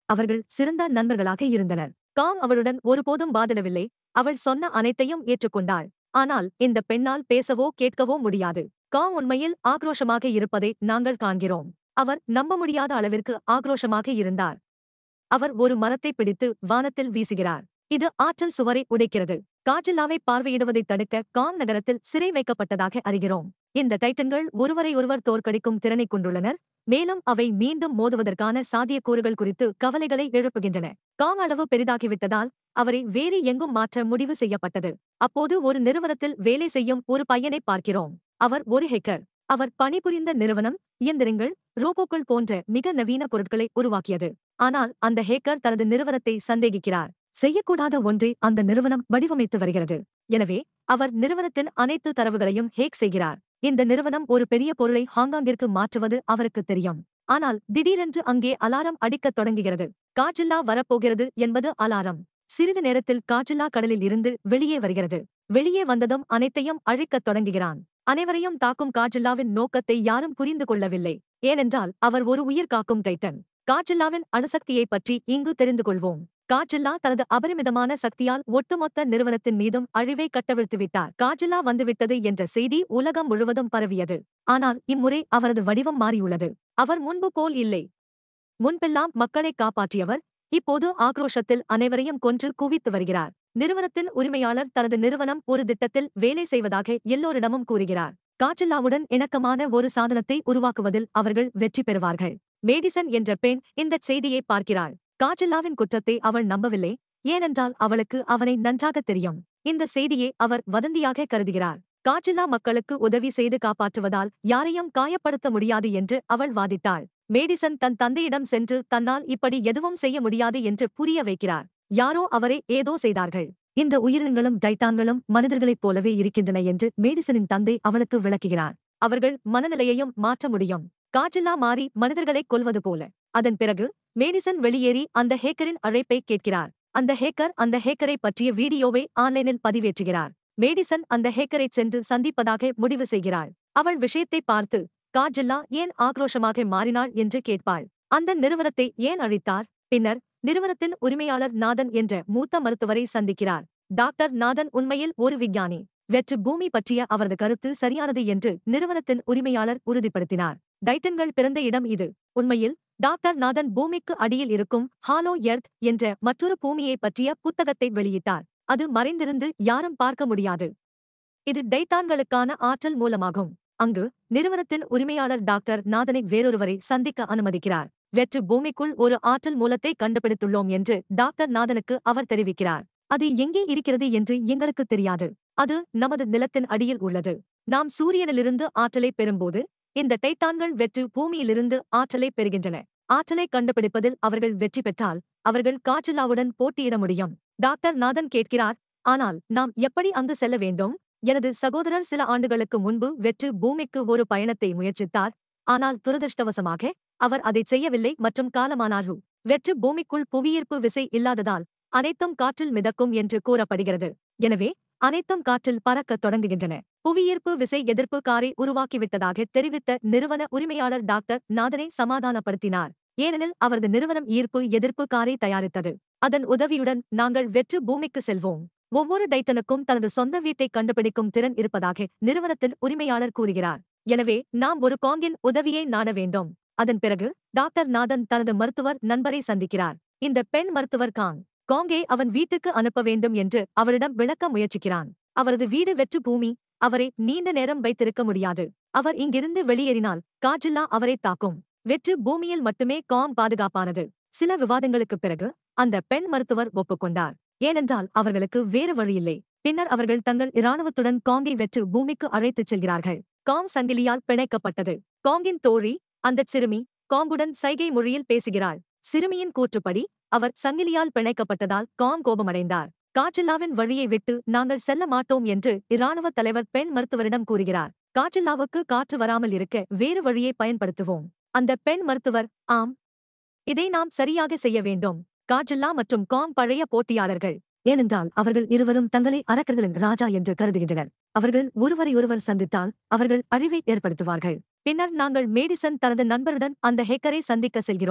அவர்கள் சிறந்த நண்பர்களாக இருந்தனர். காங் அவளுடன் ஒருபோதும் வாதிடவில்லை. அவள் சொன்ன அனைத்தையும் ஏற்றுக்கொண்டாள். ஆனால் இந்த பெண்ணால் பேசவோ கேட்கவோ முடியாது. காங் உண்மையில் ஆக்ரோஷமாக இருப்பதை நாங்கள் காண்கிறோம். அவர் நம்ப முடியாத அளவிற்கு ஆக்ரோஷமாக இருந்தார். அவர் ஒரு மரத்தை பிடித்து வானத்தில் வீசுகிறார். இது ஆற்றல் சுவரை உடைக்கிறது. காட்ஜில்லாவை பார்வையிடுவதைத் தடுக்க காங் நகரத்தில் சிறை வைக்கப்பட்டதாக அறிகிறோம். இந்த டைட்டன்கள் ஒருவரையொருவர் தோற்கடிக்கும் திறனைக் கொண்டுள்ளனர். மேலும் அவை மீண்டும் மோதுவதற்கான சாத்தியக்கூறுகள் குறித்து கவலைகளை எழுப்புகின்றன. காங் அளவு பெரிதாகிவிட்டதால் அவரை வேறு எங்கும் மாற்ற முடிவு செய்யப்பட்டது. அப்போது ஒரு நிறுவனத்தில் வேலை செய்யும் ஒரு பையனை பார்க்கிறோம். அவர் ஒரு ஹேக்கர். அவர் பணிபுரிந்த நிறுவனம் இயந்திரங்கள், ரோபோக்கள் போன்ற மிக நவீன பொருட்களை உருவாக்கியது. ஆனால் அந்த ஹேக்கர் தனது நிறுவனத்தை சந்தேகிக்கிறார். செய்யக்கூடாத ஒன்றை அந்த நிறுவனம் வடிவமைத்து வருகிறது. எனவே அவர் நிறுவனத்தின் அனைத்து தரவுகளையும் ஹேக் செய்கிறார். இந்த நிறுவனம் ஒரு பெரிய பொருளை ஹாங்காங்கிற்கு மாற்றுவது அவருக்கு தெரியும். ஆனால் திடீரென்று அங்கே அலாரம் அடிக்கத் தொடங்குகிறது. காட்ஜில்லா வரப்போகிறது என்பது அலாரம். சிறிது நேரத்தில் காட்ஜில்லா கடலில் இருந்து வெளியே வருகிறது. வெளியே வந்ததும் அனைத்தையும் அழிக்கத் தொடங்குகிறான். அனைவரையும் தாக்கும் காட்ஜில்லாவின் நோக்கத்தை யாரும் புரிந்து கொள்ளவில்லை. ஏனென்றால் அவர் ஒரு உயிர் காக்கும் டைட்டன். காட்ஜில்லாவின் அணுசக்தியைப் பற்றி இங்கு தெரிந்து கொள்வோம். காட்ஜில்லா தனது அபரிமிதமான சக்தியால் ஒட்டுமொத்த நிறுவனத்தின் மீதும் அழிவை கட்டவிழ்த்துவிட்டார். காட்ஜில்லா வந்துவிட்டது என்ற செய்தி உலகம் முழுவதும் பரவியது. ஆனால் இம்முறை அவரது வடிவம் மாறியுள்ளது. அவர் முன்பு போல் இல்லை. முன்பெல்லாம் மக்களை காப்பாற்றியவர் இப்போது ஆக்ரோஷத்தில் அனைவரையும் கொன்று குவித்து வருகிறார். நிறுவனத்தின் உரிமையாளர் தனது நிறுவனம் ஒரு திட்டத்தில் வேலை செய்வதாக எல்லோரிடமும் கூறுகிறார். காட்ஜில்லாவுடன் இணக்கமான ஒரு சாதனத்தை உருவாக்குவதில் அவர்கள் வெற்றி பெறுவார்கள். மேடிசன் என்ற பெண் இந்தச் செய்தியை பார்க்கிறாள். காட்ஜில்லாவின் குற்றத்தை அவள் நம்பவில்லை. ஏனென்றால் அவளுக்கு அவனை நன்றாகத் தெரியும். இந்த செய்தியை அவர் வதந்தியாக கருதுகிறார். காட்ஜில்லா மக்களுக்கு உதவி செய்து காப்பாற்றுவதால் யாரையும் காயப்படுத்த முடியாது என்று அவள் வாதிட்டாள். மேடிசன் தன் தந்தையிடம் சென்று தன்னால் இப்படி எதுவும் செய்ய முடியாது என்று புரிய வைக்கிறார். யாரோ அவரை ஏதோ செய்தார்கள். இந்த உயிரினங்களும் டைட்டான்களும் மனிதர்களைப் போலவே இருக்கின்றன என்று மேடிசனின் தந்தை அவளுக்கு விளக்குகிறார். அவர்கள் மனநிலையையும் மாற்ற முடியும். காட்ஜில்லா மாறி மனிதர்களைக் கொல்வது போல. அதன் பிறகு மேடிசன் வெளியேறி அந்த ஹேக்கரின் அழைப்பை கேட்கிறார். அந்த ஹேக்கரை பற்றிய வீடியோவை ஆன்லைனில் பதிவேற்றுகிறார். மேடிசன் அந்த ஹேக்கரைச் சென்று சந்திப்பதாக முடிவு செய்கிறாள். அவள் விஷயத்தை பார்த்து காட்ஜில்லா ஏன் ஆக்ரோஷமாக மாறினாள் என்று கேட்பாள். அந்த நிறுவனத்தை ஏன் அழித்தார்? பின்னர் நிறுவனத்தின் உரிமையாளர் நாதன் என்ற மூத்த மருத்துவரை சந்திக்கிறார். டாக்டர் நாதன் உண்மையில் ஒரு விஞ்ஞானி. வெற்று பூமி பற்றிய அவரது கருத்து சரியானது என்று நிறுவனத்தின் உரிமையாளர் உறுதிப்படுத்தினார். டைட்டன்கள் பிறந்த இடம் இது. உண்மையில் டாக்டர் நாதன் பூமிக்கு அடியில் இருக்கும் ஹாலோ எர்த் என்ற மற்றொரு பூமியை பற்றிய புத்தகத்தை வெளியிட்டார். அது மறைந்திருந்து யாரும் பார்க்க முடியாது. இது டைட்டான்களுக்கான ஆற்றல் மூலமாகும். அங்கு நிறுவனத்தின் உரிமையாளர் டாக்டர் நாதனை வேறொருவரை சந்திக்க அனுமதிக்கிறார். வெற்று பூமிக்குள் ஒரு ஆற்றல் மூலத்தை கண்டுபிடித்துள்ளோம் என்று டாக்டர் நாதனுக்கு அவர் தெரிவிக்கிறார். அது எங்கே இருக்கிறது என்று எங்களுக்கு தெரியாது. அது நமது நிலத்தின் அடியில் உள்ளது. நாம் சூரியனிலிருந்து ஆற்றலை பெறும்போது இந்த டைட்டான்கள் வெற்று பூமியிலிருந்து ஆற்றலை பெறுகின்றன. ஆற்றலை கண்டுபிடிப்பதில் அவர்கள் வெற்றி பெற்றால் அவர்கள் காட்ஜில்லாவுடன் போட்டியிட முடியும். டாக்டர் நாதன் கேட்கிறார், ஆனால் நாம் எப்படி அங்கு செல்ல வேண்டும்? எனது சகோதரர் சில ஆண்டுகளுக்கு முன்பு வெற்று பூமிக்கு ஒரு பயணத்தை முயற்சித்தார். ஆனால் துரதிர்ஷ்டவசமாக அவர் அதைச் செய்யவில்லை மற்றும் காலமானார். வெற்று பூமிக்குள் புவியீர்ப்பு விசை இல்லாததால் அனைத்தும் காற்றில் மிதக்கும் என்று கூறப்படுகிறது. எனவே அனைத்தும் காற்றில் பறக்கத் தொடங்குகின்றன. புவியீர்ப்பு விசை எதிர்ப்பு காரை உருவாக்கிவிட்டதாக தெரிவித்த நிறுவன உரிமையாளர் டாக்டர் நாதனை சமாதானப்படுத்தினார். ஏனெனில் அவரது நிறுவனம் ஈர்ப்பு எதிர்ப்பு காரை தயாரித்தது. அதன் உதவியுடன் நாங்கள் வெற்று பூமிக்கு செல்வோம். ஒவ்வொரு டைட்டனுக்கும் தனது சொந்த வீட்டை கண்டுபிடிக்கும் திறன் இருப்பதாக நிறுவனத்தின் உரிமையாளர் கூறுகிறார். எனவே நாம் ஒரு காங்கின் உதவியை நாட வேண்டும். அதன் பிறகு டாக்டர் நாதன் தனது மருத்துவர் நண்பரை சந்திக்கிறார். இந்த பெண் மருத்துவர் காங்கை அவன் வீட்டுக்கு அனுப்ப வேண்டும் என்று அவரிடம் விளக்க முயற்சிக்கிறான். அவரது வீடு வெற்று பூமி. அவரை நீண்ட நேரம் வைத்திருக்க முடியாது. அவர் இங்கிருந்து வெளியேறினால் காட்ஜில்லா அவரை தாக்கும். வெற்று பூமியில் மட்டுமே காங் பாதுகாப்பானது. சில விவாதங்களுக்குப் பிறகு அந்த பெண் மருத்துவர் ஒப்புக்கொண்டார். ஏனென்றால் அவர்களுக்கு வேறு வழியில்லை. பின்னர் அவர்கள் தங்கள் இராணுவத்துடன் காங்கை வெற்று பூமிக்கு அழைத்துச் செல்கிறார்கள். காங் சங்கிலியால் பிணைக்கப்பட்டது. காங்கின் தோழி அந்தச் சிறுமி காங்குடன் சைகை மொழியில் பேசுகிறாள். சிறுமியின் கூற்றுப்படி அவர் சங்கிலியால் பிணைக்கப்பட்டதால் காங் கோபமடைந்தார். காட்ஜில்லாவின் வழியை விட்டு நாங்கள் செல்ல மாட்டோம் என்று இராணுவ தலைவர் பெண் மருத்துவரிடம் கூறுகிறார். காட்ஜில்லாவுக்கு காற்று வராமல் இருக்க வேறு வழியை பயன்படுத்துவோம். அந்த பெண் மருத்துவர், ஆம், இதை நாம் சரியாக செய்ய வேண்டும். காட்ஜில்லா மற்றும் காங் பழைய போட்டியாளர்கள். ஏனென்றால் அவர்கள் இருவரும் தங்களை அரக்கர்களின் ராஜா என்று கருதுகின்றனர். அவர்கள் ஒருவரையொருவர் சந்தித்தால் அவர்கள் அழிவை ஏற்படுத்துவார்கள். பின்னர் நாங்கள் மேடிசன் தனது நண்பருடன் அந்த ஹேக்கரை சந்திக்க செல்கிறோம்.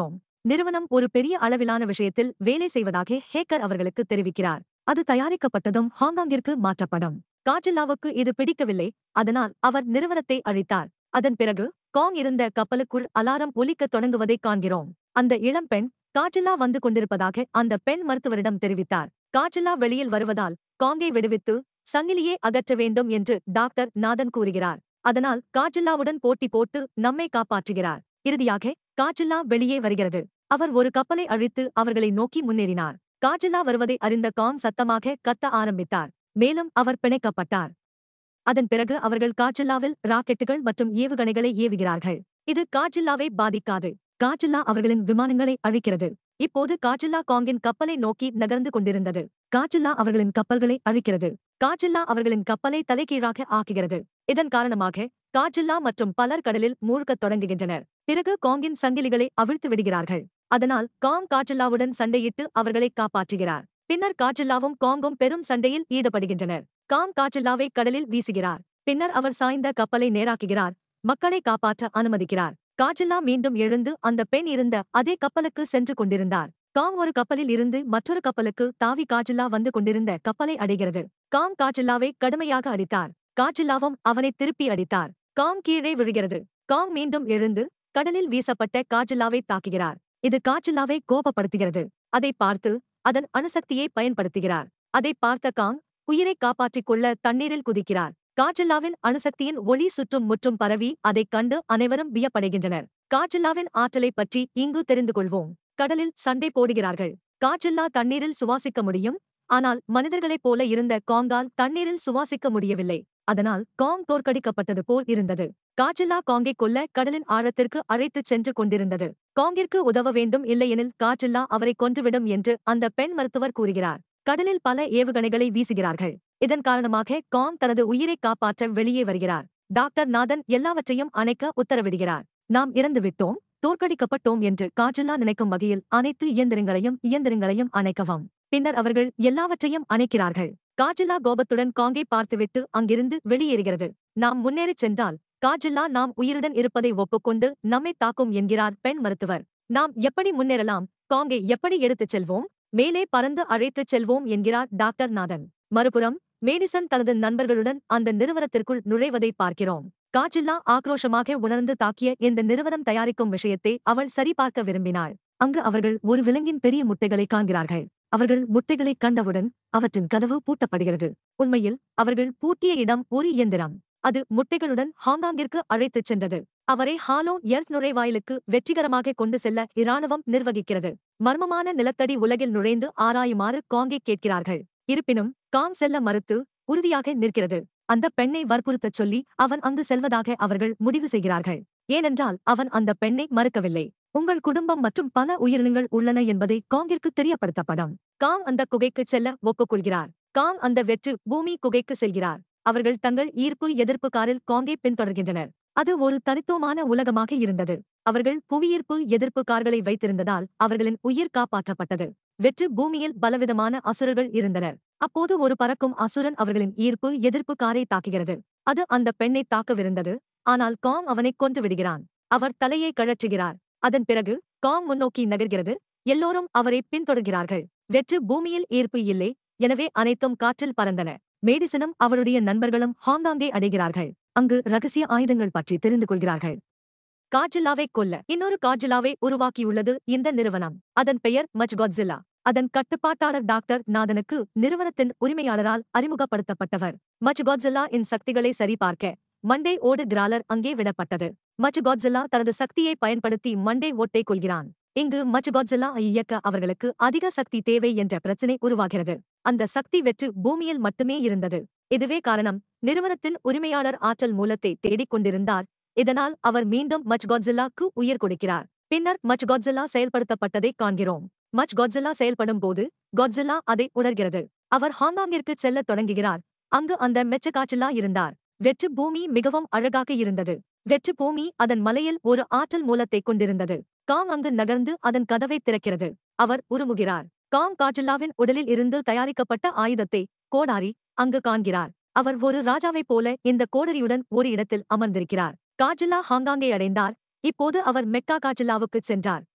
நிறுவனம் ஒரு பெரிய அளவிலான விஷயத்தில் வேலை செய்வதாக ஹேக்கர் அவர்களுக்கு தெரிவிக்கிறார். அது தயாரிக்கப்பட்டதும் ஹாங்காங்கிற்கு மாற்றப்படும். காட்ஜில்லாவுக்கு இது பிடிக்கவில்லை. அதனால் அவர் நிறுவனத்தை அழித்தார். அதன் பிறகு காங் இருந்த கப்பலுக்குள் அலாரம் ஒலிக்கத் தொடங்குவதைக் காண்கிறோம். அந்த இளம்பெண் காட்ஜில்லா வந்து கொண்டிருப்பதாக அந்த பெண் மருத்துவரிடம் தெரிவித்தார். காட்ஜில்லா வெளியில் வருவதால் காங்கை விடுவித்து சங்கிலியே அகற்ற வேண்டும் என்று டாக்டர் நாதன் கூறுகிறார். அதனால் காட்ஜில்லாவுடன் போட்டி போட்டு நம்மை காப்பாற்றுகிறார். இறுதியாக காட்ஜில்லா வெளியே வருகிறது. அவர் ஒரு கப்பலை அழித்து அவர்களை நோக்கி முன்னேறினார். காட்ஜில்லா வருவதை அறிந்த காங் சத்தமாக கத்த ஆரம்பித்தார். மேலும் அவர் பிணைக்கப்பட்டார். அதன் பிறகு அவர்கள் காட்ஜில்லாவில் ராக்கெட்டுகள் மற்றும் ஏவுகணைகளை ஏவுகிறார்கள். இது காட்ஜில்லாவை பாதிக்காது. காட்ஜில்லா அவர்களின் விமானங்களை அழிக்கிறது. இப்போது காட்ஜில்லா காங்கின் கப்பலை நோக்கி நகர்ந்து கொண்டிருந்தது. காட்ஜில்லா அவர்களின் கப்பல்களை அழிக்கிறது. காட்ஜில்லா அவர்களின் கப்பலை தலைகீழாக ஆக்குகிறது. இதன் காரணமாக காட்ஜில்லா மற்றும் பலர் கடலில் மூழ்கத் தொடங்குகின்றனர். பிறகு காங்கின் சங்கிலிகளை அவிழ்த்து விடுகிறார்கள். அதனால் காங் காட்ஜில்லாவுடன் சண்டையிட்டு அவர்களை காப்பாற்றுகிறார். பின்னர் காட்ஜில்லாவும் காங்கும் பெரும் சண்டையில் ஈடுபடுகின்றனர். காங் காட்ஜில்லாவை கடலில் வீசுகிறார். பின்னர் அவர் சாய்ந்த கப்பலை நேராக்குகிறார். மக்களை காப்பாற்ற அனுமதிக்கிறார். காட்ஜில்லா மீண்டும் எழுந்து அந்த பெண் இருந்த அதே கப்பலுக்கு சென்று கொண்டிருந்தார். காங் ஒரு கப்பலில் இருந்து மற்றொரு கப்பலுக்கு தாவி காட்ஜில்லா வந்து கொண்டிருந்த கப்பலை அடைகிறது. காங் காட்ஜில்லாவை கடுமையாக அடித்தார். காட்ஜில்லாவும் அவனை திருப்பி அடித்தார். காங் கீழே விழுகிறது. காங் மீண்டும் எழுந்து கடலில் வீசப்பட்ட காட்ஜில்லாவை தாக்குகிறார். இது காட்ஜில்லாவை கோபப்படுத்துகிறது. அதை பார்த்து அதன் அணுசக்தியை பயன்படுத்துகிறார். அதை பார்த்த காங் உயிரை காப்பாற்றிக் கொள்ள தண்ணீரில் குதிக்கிறார். காட்ஜில்லாவின் அணுசக்தியின் ஒளி சுற்றும் முற்றும் பரவி அதைக் கண்டு அனைவரும் வியப்படைகின்றனர். காட்ஜில்லாவின் ஆற்றலை பற்றி இங்கு தெரிந்து கொள்வோம். கடலில் சண்டை போடுகிறார்கள். காட்ஜில்லா தண்ணீரில் சுவாசிக்க முடியும். ஆனால் மனிதர்களைப் போல இருந்த காங்கால் தண்ணீரில் சுவாசிக்க முடியவில்லை. அதனால் காங் தோற்கடிக்கப்பட்டது போல் இருந்தது. காட்ஜில்லா காங்கை கொல்ல கடலின் ஆழத்திற்கு அழைத்துச் சென்று கொண்டிருந்தது. காங்கிற்கு உதவ வேண்டும், இல்லையெனில் காட்ஜில்லா அவரை கொன்றுவிடும் என்று அந்த பெண் மருத்துவர் கூறுகிறார். கடலில் பல ஏவுகணைகளை வீசுகிறார்கள். இதன் காரணமாக காங் தனது உயிரை காப்பாற்ற வெளியே வருகிறார். டாக்டர் நாதன் எல்லாவற்றையும் அணைக்க உத்தரவிடுகிறார். நாம் இறந்துவிட்டோம், தோற்கடிக்கப்பட்டோம் என்று காட்ஜில்லா நினைக்கும் வகையில் அனைத்து இயந்திரங்களையும் அணைக்கவும். பின்னர் அவர்கள் எல்லாவற்றையும் அணைக்கிறார்கள். காட்ஜில்லா கோபத்துடன் காங்கை பார்த்துவிட்டு அங்கிருந்து வெளியேறுகிறது. நாம் முன்னேறிச் சென்றால் காட்ஜில்லா நாம் உயிருடன் இருப்பதை ஒப்புக்கொண்டு நம்மை தாக்கும் என்கிறார் பெண் மருத்துவர். நாம் எப்படி முன்னேறலாம்? காங்கை எப்படி எடுத்துச் செல்வோம்? மேலே பறந்து அழைத்துச் செல்வோம் என்கிறார் டாக்டர் நாதன். மறுபுறம் மேடிசன் தனது நண்பர்களுடன் அந்த நிறுவனத்திற்குள் நுழைவதை பார்க்கிறோம். காட்ஜில்லா ஆக்ரோஷமாக உணர்ந்து தாக்கிய இந்த நிறுவனம் தயாரிக்கும் விஷயத்தை அவள் சரிபார்க்க விரும்பினாள். அங்கு அவர்கள் ஒரு விலங்கின் பெரிய முட்டைகளை காண்கிறார்கள். அவர்கள் முட்டைகளை கண்டவுடன் அவற்றின் கதவு பூட்டப்படுகிறது. உண்மையில் அவர்கள் பூட்டிய இடம் ஒரு இயந்திரம். அது முட்டைகளுடன் ஹாங்காங்கிற்கு அழைத்துச் சென்றது. அவரை ஹாலோ எர்த் நுழைவாயிலுக்கு வெற்றிகரமாக கொண்டு செல்ல இராணுவம் நிர்வகிக்கிறது. மர்மமான நிலத்தடி உலகில் நுழைந்து ஆராயுமாறு காங்கை கேட்கிறார்கள். இருப்பினும் காங் செல்ல மறுத்து உறுதியாக நிற்கிறது. அந்த பெண்ணை வற்புறுத்தச் சொல்லி அவன் அங்கு செல்வதாக அவர்கள் முடிவு செய்கிறார்கள். ஏனென்றால் அவன் அந்த பெண்ணை மறுக்கவில்லை. உங்கள் குடும்பம் மற்றும் பல உயிரினங்கள் உள்ளன என்பதை காங்கிற்கு தெரியப்படுத்தப்படும். காங் அந்த குகைக்கு செல்ல ஒப்புக்கொள்கிறார். காங் அந்த வெற்று பூமி குகைக்கு செல்கிறார். அவர்கள் தங்கள் ஈர்ப்பு எதிர்ப்பு காரில் காங்கை பின்தொடர்கின்றனர். அது ஒரு தனித்துவமான உலகமாக இருந்தது. அவர்கள் புவியீர்ப்பு எதிர்ப்பு கார்களை வைத்திருந்ததால் அவர்களின் உயிர் காப்பாற்றப்பட்டது. வெற்று பூமியில் பலவிதமான அசுரர்கள் இருந்தனர். அப்போது ஒரு பறக்கும் அசுரன் அவர்களின் ஈர்ப்பு எதிர்ப்பு காரை தாக்குகிறது. அது அந்த பெண்ணை தாக்கவிருந்தது. ஆனால் காங் அவனை கொன்று விடுகிறான். அவர் தலையை கழற்றுகிறார். அதன் பிறகு காங் முன்னோக்கி நகர்கிறது. எல்லோரும் அவரை பின்தொடர்கிறார்கள். வெற்று பூமியில் ஈர்ப்பு இல்லை. எனவே அனைத்தும் காற்றில் பறந்தன. மேடிசனும் அவருடைய நண்பர்களும் ஹாங்காங்கை அடைகிறார்கள். அங்கு ரகசிய ஆயுதங்கள் பற்றி தெரிந்து கொள்கிறார்கள். காட்ஜில்லாவை கொல்ல இன்னொரு காட்ஜில்லாவை உருவாக்கியுள்ளது இந்த நிறுவனம். அதன் பெயர் Godzilla. அதன் கட்டுப்பாட்டாளர் டாக்டர் நாதனுக்கு நிறுவனத்தின் உரிமையாளரால் அறிமுகப்படுத்தப்பட்டவர். Godzilla இன் சக்திகளை சரிபார்க்க மண்டே ஓடு கிராலர் அங்கே விடப்பட்டது. Godzilla தனது சக்தியை பயன்படுத்தி மண்டே ஓட்டை கொள்கிறான். இங்கு Godzilla இயக்க அவர்களுக்கு அதிக சக்தி தேவை என்ற பிரச்சினை உருவாகிறது. அந்த சக்தி வெற்று பூமியில் மட்டுமே இருந்தது. இதுவே காரணம். நிறுவனத்தின் உரிமையாளர் ஆற்றல் மூலத்தை தேடிக் கொண்டிருந்தார். இதனால் அவர் மீண்டும் Godzillaக்கு உயிர் கொடுக்கிறார். பின்னர் Godzilla செயல்படுத்தப்பட்டதை காண்கிறோம். Godzilla செயல்படும் போது Godzilla அதை உணர்கிறது. அவர் ஹாங்காங்கிற்கு செல்லத் தொடங்குகிறார். அங்கு அந்த Kāṭjillā இருந்தார். வெற்று பூமி மிகவும் அழகாக இருந்தது. வெற்று பூமி அதன் மலையில் ஒரு ஆற்றல் மூலத்தை கொண்டிருந்தது. காங் அங்கு நகர்ந்து அதன் கதவை திறக்கிறது. அவர் உருமுகிறார். காங் காட்ஜில்லாவின் உடலில் இருந்து தயாரிக்கப்பட்ட ஆயுதத்தை கோடாரி அங்கு காண்கிறார். அவர் ஒரு ராஜாவைப் போல இந்த கோடரியுடன் ஒரு இடத்தில் அமர்ந்திருக்கிறார். காட்ஜில்லா ஹாங்காங்கை அடைந்தார். இப்போது அவர் மெக்கா காட்ஜில்லாவுக்குச் சென்றார்.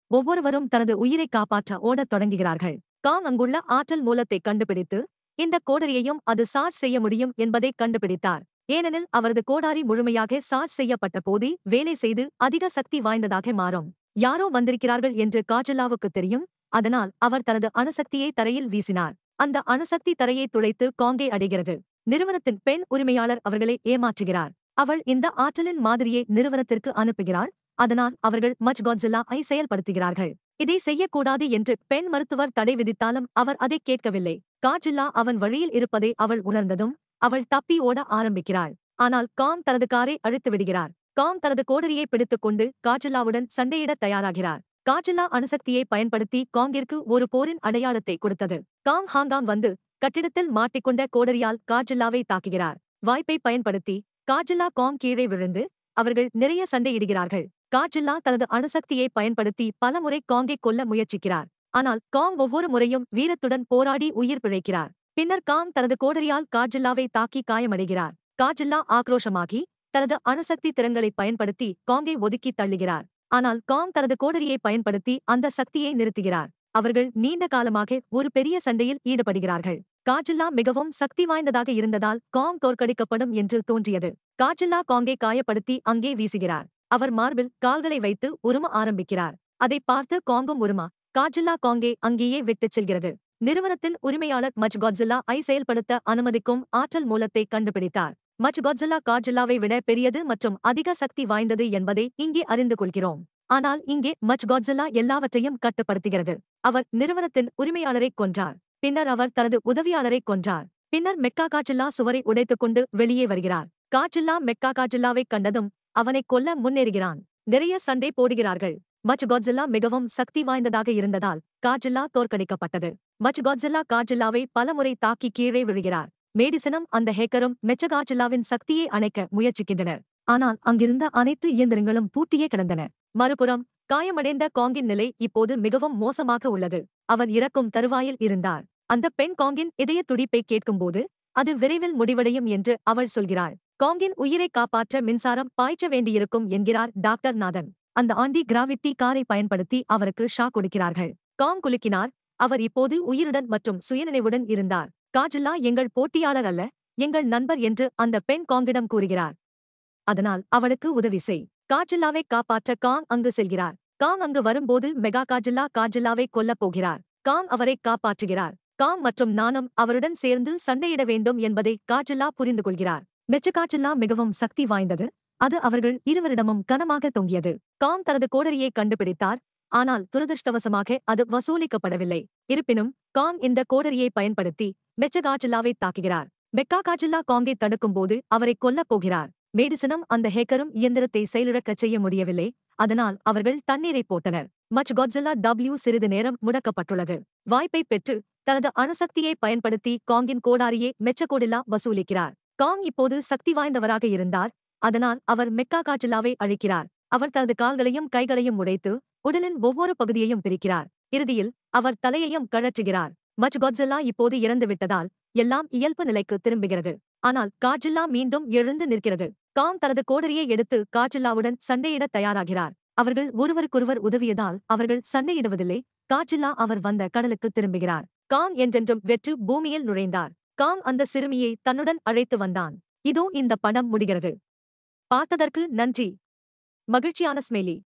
ஒவ்வொருவரும் தனது உயிரை காப்பாற்ற ஓடத் தொடங்குகிறார்கள். காங் அங்குள்ள ஆற்றல் மூலத்தை கண்டுபிடித்து இந்த கோடரியையும் அது சார்ஜ் செய்ய முடியும் என்பதை கண்டுபிடித்தார். ஏனெனில் அவரது கோடாரி முழுமையாக சார்ஜ் செய்யப்பட்ட போதே வேலை செய்து அதிக சக்தி வாய்ந்ததாக மாறும். யாரோ வந்திருக்கிறார்கள் என்று காட்ஜில்லாவுக்கு தெரியும். அதனால் அவர் தனது அணுசக்தியை தரையில் வீசினார். அந்த அணுசக்தி தரையை துளைத்து காங்கை அடைகிறது. நிறுவனத்தின் பெண் உரிமையாளர் அவர்களை ஏமாற்றுகிறார். அவள் இந்த ஆற்றலின் மாதிரியை நிறுவனத்திற்கு அனுப்புகிறாள். அதனால் அவர்கள் Godzilla-ஐ செயல்படுத்துகிறார்கள். இதை செய்யக்கூடாது என்று பெண் மருத்துவர் தடை விதித்தாலும் அவர் அதை கேட்கவில்லை. காட்ஜில்லா அவன் வழியில் இருப்பதை அவள் உணர்ந்ததும் அவள் தப்பி ஓட ஆரம்பிக்கிறாள். ஆனால் காங் தனது காரை அழித்து விடுகிறார். காங் தனது கோடரியை பிடித்துக்கொண்டு காட்ஜில்லாவுடன் சண்டையிட தயாராகிறார். காட்ஜில்லா அணுசக்தியை பயன்படுத்தி காங்கிற்கு ஒரு போரின் அடையாளத்தை கொடுத்தது. காங் ஹாங்காங் வந்து கட்டிடத்தில் மாட்டிக்கொண்ட கோடரியால் காட்ஜில்லாவை தாக்குகிறார். வாய்ப்பை பயன்படுத்தி காட்ஜில்லா காங் கீழே விழுந்து அவர்கள் நிறைய சண்டையிடுகிறார்கள். காட்ஜில்லா தனது அணுசக்தியை பயன்படுத்தி பலமுறை காங்கை கொல்ல முயற்சிக்கிறார். ஆனால் காங் ஒவ்வொரு முறையும் வீரத்துடன் போராடி உயிர் பிழைக்கிறார். பின்னர் காங் தனது கோடரியால் காட்ஜில்லாவை தாக்கி காயமடைகிறார். காட்ஜில்லா ஆக்ரோஷமாகி தனது அணுசக்தி திறன்களை பயன்படுத்தி காங்கை ஒதுக்கி தள்ளுகிறார். ஆனால் காங் தனது கோடரியை பயன்படுத்தி அந்த சக்தியை நிறுத்துகிறார். அவர்கள் நீண்ட காலமாக ஒரு பெரிய சண்டையில் ஈடுபடுகிறார்கள். காட்ஜில்லா மிகவும் சக்தி வாய்ந்ததாக இருந்ததால் காங் தோற்கடிக்கப்படும் என்று தோன்றியது. காட்ஜில்லா காங்கை காயப்படுத்தி அங்கே வீசுகிறார். அவர் மார்பில் கால்களை வைத்து உரும ஆரம்பிக்கிறார். அதை பார்த்து காங்கும் உருமா. காட்ஜில்லா காங்கை அங்கேயே விட்டுச் செல்கிறது. நிறுவனத்தின் உரிமையாளர் Godzilla-ஐ செயல்படுத்த அனுமதிக்கும் ஆற்றல் மூலத்தை கண்டுபிடித்தார். Godzilla காட்ஜில்லாவை விட பெரியது மற்றும் அதிக சக்தி வாய்ந்தது என்பதை இங்கே அறிந்து கொள்கிறோம். ஆனால் இங்கே Godzilla எல்லாவற்றையும் கட்டுப்படுத்துகிறது. அவர் நிறுவனத்தின் உரிமையாளரை கொன்றார். பின்னர் அவர் தனது உதவியாளரை கொன்றார். பின்னர் Kāṭjillā சுவரை உடைத்துக்கொண்டு வெளியே வருகிறார். Kāṭjillāவை கண்டதும் அவனை கொல்ல முன்னேறுகிறான். நிறைய சண்டை போடுகிறார்கள். Godzilla மிகவும் சக்தி வாய்ந்ததாக இருந்ததால் காட்ஜில்லா தோற்கடிக்கப்பட்டது. Godzilla காட்ஜில்லாவை பலமுறை தாக்கி கீழே விழுகிறார். மேடிசனும் அந்த ஹேக்கரும் Kāṭjillaவின் சக்தியை அணைக்க முயற்சிக்கின்றனர். ஆனால் அங்கிருந்த அனைத்து இயந்திரங்களும் பூட்டியே கிடந்தன. மறுபுறம் காயமடைந்த காங்கின் நிலை இப்போது மிகவும் மோசமாக உள்ளது. அவர் இறக்கும் தருவாயில் இருந்தார். அந்த பெண் காங்கின் இதய துடிப்பை கேட்கும்போது அது விரைவில் முடிவடையும் என்று அவள் சொல்கிறாள். காங்கின் உயிரை காப்பாற்ற மின்சாரம் பாய்ச்ச வேண்டியிருக்கும் என்கிறார் டாக்டர் நாதன். அந்த ஆண்டி கிராவிட்டி காரை பயன்படுத்தி அவருக்கு ஷாக் கொடுக்கிறார்கள். காங் குலுக்கினார். அவர் இப்போது உயிருடன் மற்றும் சுயநினைவுடன் இருந்தார். காட்ஜில்லா எங்கள் போட்டியாளர் அல்ல, எங்கள் நண்பர் என்று அந்த பெண் காங்கிடம் கூறுகிறார். அதனால் அவளுக்கு உதவி செய். காட்ஜில்லாவை காப்பாற்ற காங் அங்கு செல்கிறார். காங் அங்கு வரும்போது காட்ஜில்லாவை கொல்லப் போகிறார். காங் அவரை காப்பாற்றுகிறார். காங் மற்றும் நானும் அவருடன் சேர்ந்து சண்டையிட வேண்டும் என்பதை காட்ஜில்லா புரிந்து கொள்கிறார். காட்ஜில்லா மிகவும் சக்தி வாய்ந்தது. அது அவர்கள் இருவரிடமும் கனமாக தொங்கியது. காங் தனது கோடரியை கண்டுபிடித்தார். ஆனால் துரதிருஷ்டவசமாக அது வசூலிக்கப்படவில்லை. இருப்பினும் காங் இந்த கோடரியை பயன்படுத்தி காட்ஜில்லாவை தாக்குகிறார். காட்ஜில்லா காங்கை தடுக்கும்போது அவரை கொல்லப் போகிறார். மேடிசனும் அந்த ஹேக்கரும் இயந்திரத்தை செயலிழக்கச் செய்ய முடியவில்லை. அதனால் அவர்கள் தண்ணீரை போட்டனர். Godzilla சிறிது நேரம் முடக்கப்பட்டுள்ளது. வாய்ப்பை பெற்று தனது அணுசக்தியை பயன்படுத்தி காங்கின் கோடாரியை Kāṭjillā வசூலிக்கிறார். காங் இப்போது சக்தி வாய்ந்தவராக இருந்தார். அதனால் அவர் Kāṭjillaவை அழிக்கிறார். அவர் தனது கால்களையும் கைகளையும் உடைத்து உடலின் ஒவ்வொரு பகுதியையும் பிரிக்கிறார். இறுதியில் அவர் தலையையும் கழற்றுகிறார். Godzilla இப்போது இறந்துவிட்டதால் எல்லாம் இயல்பு நிலைக்கு திரும்புகிறது. ஆனால் காட்ஜில்லா மீண்டும் எழுந்து நிற்கிறது. காங் தனது கோடரியை எடுத்து காட்ஜில்லாவுடன் சண்டையிட தயாராகிறார். அவர்கள் ஒருவருக்கொருவர் உதவியதால் அவர்கள் சண்டையிடுவதில்லை. காட்ஜில்லா அவர் வந்த கடலுக்கு திரும்புகிறார். காங் என்றென்றும் வெற்று பூமியில் நுழைந்தார். காங் அந்த சிறுமியை தன்னுடன் அழைத்து வந்தான். இதோ இந்த படம் முடிகிறது. பார்த்ததற்கு நன்றி. மகிழ்ச்சியான ஸ்மெலி.